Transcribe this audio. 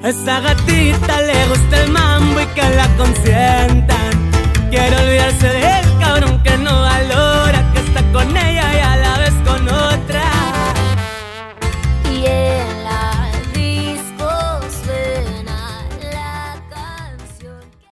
A esa gatita le gusta el mambo y que la consientan. Quiere olvidarse del cabrón que no valora.